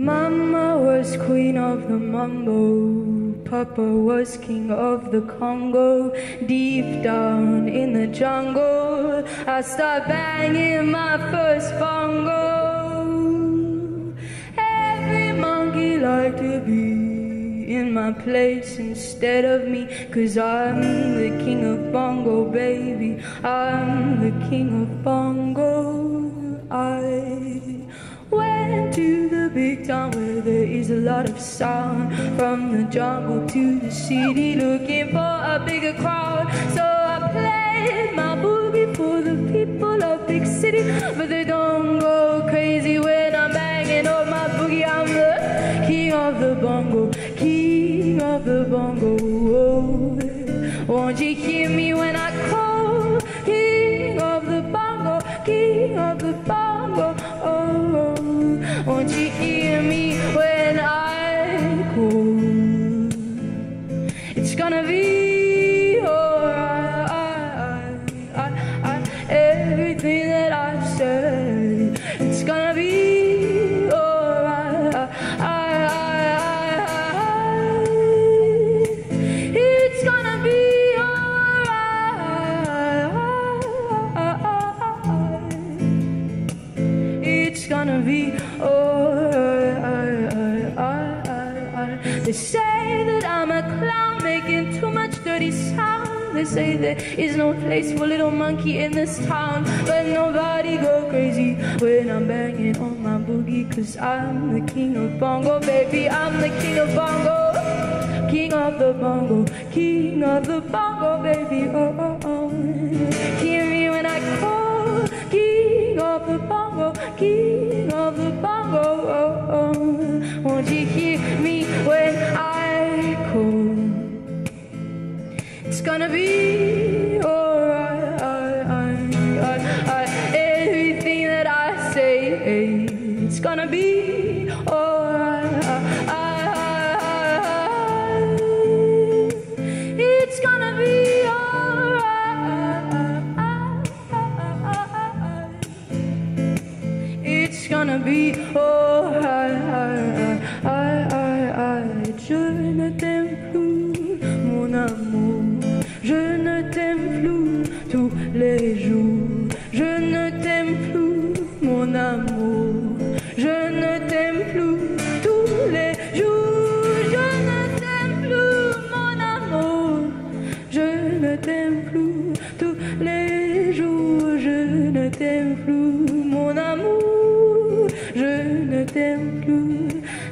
Mama was queen of the mambo, Papa was king of the Congo. Deep down in the jungle, I start banging my first bongo. Every monkey like to be in my place instead of me, 'cause I'm the king of bongo, baby. I'm the king of bongo. I went to the big town where there is a lot of sound, from the jungle to the city, looking for a bigger crowd. So I played my boogie for the people of big city, but they don't go crazy when I'm banging on my boogie. I'm the king of the bongo, king of the bongo. Oh, won't you hear me when I call? King of the bongo, king of the bongo. Oh, won't you hear me when I call? It's gonna be alright. Everything that I've said, it's gonna be alright. It's gonna be alright. It's gonna be alright. They say that I'm a clown making too much dirty sound. They say there is no place for little monkey in this town, but nobody go crazy when I'm banging on my boogie, 'cause I'm the king of bongo, baby. I'm the king of bongo, king of the bongo, king of the bongo, baby. Oh, oh, oh. Hear me when I call, king of the bongo, king of the bongo. Oh, oh. Won't you hear me when I call? It's gonna be alright. Everything that I say, it's gonna be alright. It's gonna be alright. It's gonna be alright. Je ne t'aime plus, mon amour. Je ne t'aime plus tous les jours. Je ne t'aime plus, mon amour. Je ne t'aime plus tous les jours. Je ne t'aime plus, mon amour. Je ne t'aime plus tous les jours. Je ne t'aime plus, mon amour. Je ne t'aime plus